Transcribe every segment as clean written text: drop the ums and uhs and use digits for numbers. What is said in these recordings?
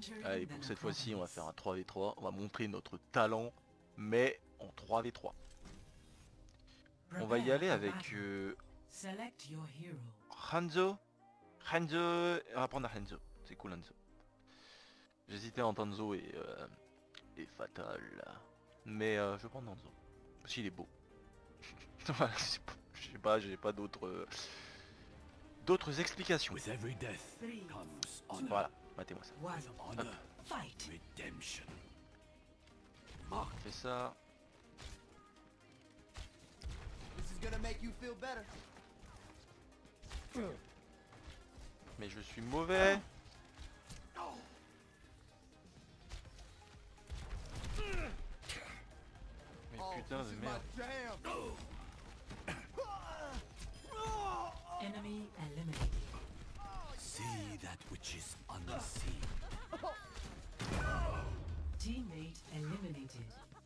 Allez, pour cette fois-ci, on va faire un 3v3. On va montrer notre talent, mais en 3v3. On va y aller avec Hanzo. Hanzo, on va prendre Hanzo. C'est cool Hanzo. J'hésitais entre Hanzo et Fatal. Mais je vais prendre Hanzo. Parce qu'il est beau. Voilà, je sais pas, j'ai pas d'autres explications. Voilà, matez-moi ça. Hop. On fait ça. Mais je suis mauvais. Mais putain de merde. Enemy eliminated. See that which is unseen. Teammate eliminated.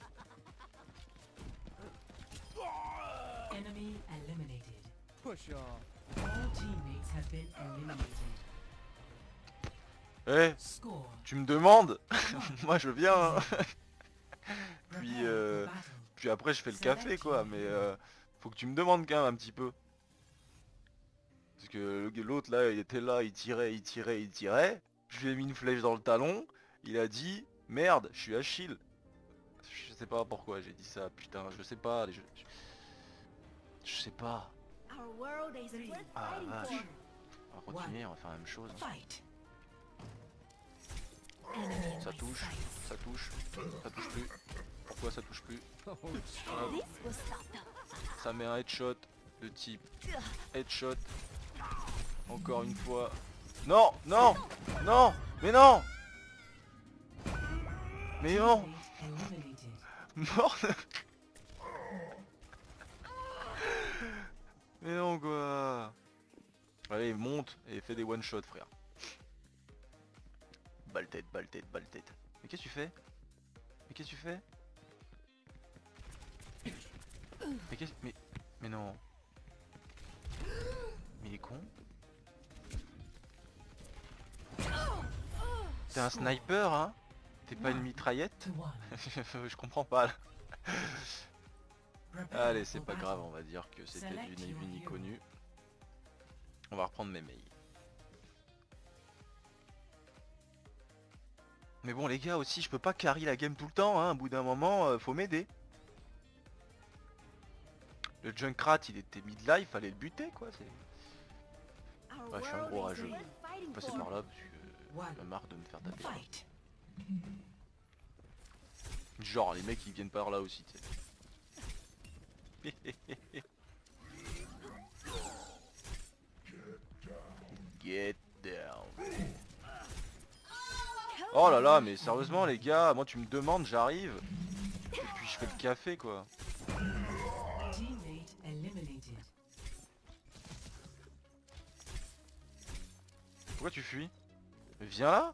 Enemy eliminated. Push off. All teammates have been eliminated. Eh, Score. tu me demandes? Moi je viens. Hein. Puis, Prepare for battle. puis après je fais le café quoi, mais faut que tu me demandes quand même un petit peu. Parce que l'autre là, il était là, il tirait. Je lui ai mis une flèche dans le talon, il a dit merde, je suis Achille. Je sais pas pourquoi j'ai dit ça, putain, je sais pas. Je sais pas. Ah vache. On va continuer, on va faire la même chose. Fight. Ça touche plus. Pourquoi ça touche plus? Hop. Ça met un headshot de type headshot. Encore une fois. Non, non, non, mais non. Mais non. Teammate eliminated. Mort. Mais non quoi. Allez, monte et fais des one shot frère. Balle tête. Mais qu'est-ce que tu fais? Mais non. Mais il est con. T'es un sniper hein? T'es pas une mitraillette? To one. Je comprends pas là. Prepare Allez, c'est for pas grave, battle. on va dire que c'était Select du your ni hero. connu. On va reprendre mes mails. Mais bon les gars aussi, je peux pas carry la game tout le temps, hein. Au bout d'un moment, faut m'aider. Le Junkrat, il était mid-life, fallait le buter quoi. Ouais, je suis un gros rageux. Je vais passer par là parce que j'en ai marre de me faire taper. Fight. Genre les mecs ils viennent par là aussi, tu sais. Get down. Oh là là, mais sérieusement les gars, moi tu me demandes, j'arrive. Et puis je fais le café quoi. Teammate eliminated. Pourquoi tu fuis? Viens là.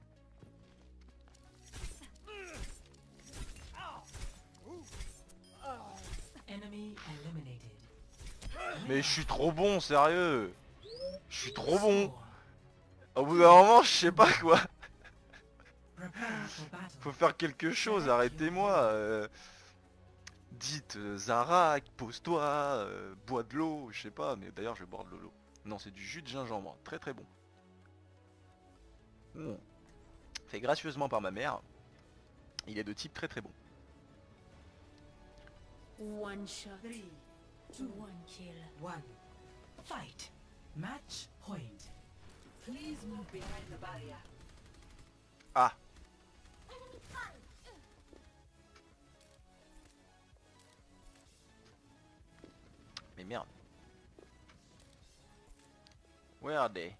Enemy eliminated. Mais je suis trop bon, sérieux. Je suis trop bon. Score. Au bout d'un moment, je sais pas quoi. Prepare for battle. Faut faire quelque chose, arrêtez-moi. Dites Zarak, pose-toi, bois de l'eau, je sais pas, mais d'ailleurs je vais boire de l'eau. Non, c'est du jus de gingembre, très très bon. Fait gracieusement par ma mère. Il est de type très très bon. One shot. 3, 2, One kill. 1. Fight. Match point. Please move behind the barrier. Ah. Mais merde. Where are they?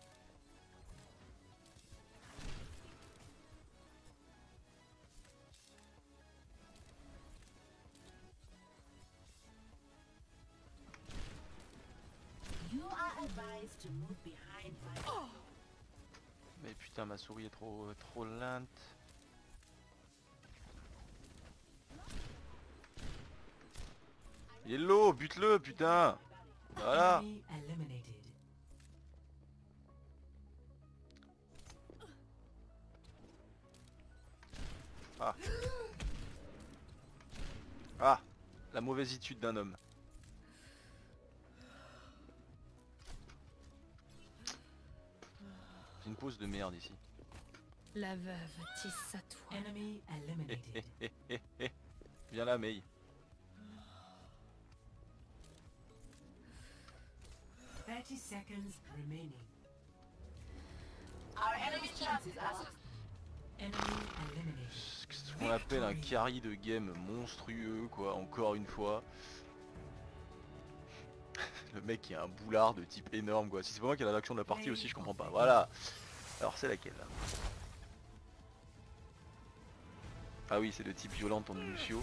You are advised to move behind my. Mais putain, ma souris est trop lente. Il est low, bute-le, putain. Voilà. Enemy eliminated. Ah. Ah. La mauvaise étude d'un homme. C'est une pause de merde ici. La veuve tisse sa toile. Enemy eliminated. Viens là, Mei. 30 seconds remaining. Our enemy's chances are Enemy eliminated. Ce qu'on appelle un carry de game monstrueux, quoi, encore une fois. Le mec qui a un boulard de type énorme, quoi. Si c'est pas moi qui a l'action de la partie aussi, je comprends pas. Voilà. Alors c'est laquelle là? Ah oui, c'est de type violente en Lucio.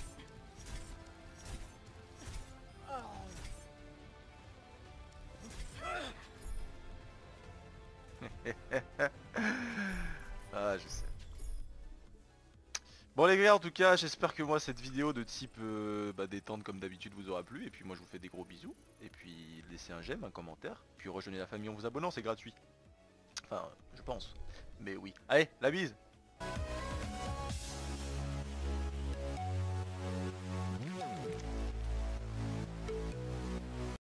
Ah, je sais. Bon les gars, en tout cas, j'espère que moi cette vidéo de type détente comme d'habitude vous aura plu. Et puis moi je vous fais des gros bisous. Et puis laissez un j'aime, un commentaire. Puis rejoignez la famille en vous abonnant, c'est gratuit. Enfin, je pense. Mais oui. Allez, la bise!